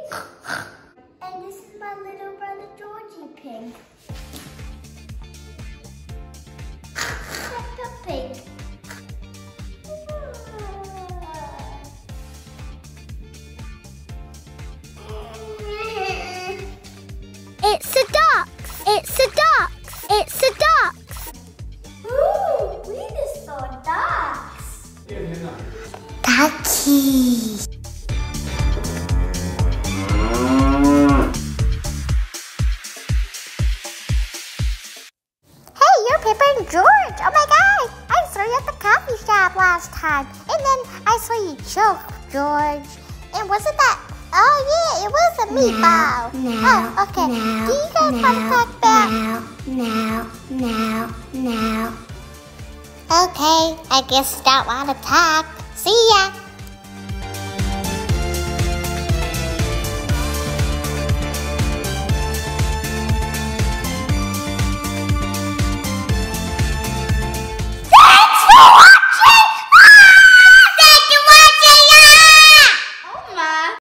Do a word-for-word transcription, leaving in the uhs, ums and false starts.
And this is my little brother Georgie Pig. Peppa Pig. It's a duck. It's a duck. It's a duck. Ooh, we just saw ducks. Ducky. Hey, you're Peppa and George. Oh my God. I saw you at the coffee shop last time. And then I saw you choke, George. And wasn't that... Oh yeah, it was a meatball. No, no, oh, okay. no, Do you guys no, want to talk back? No, no, no, no. Okay, I guess don't want to talk. See ya.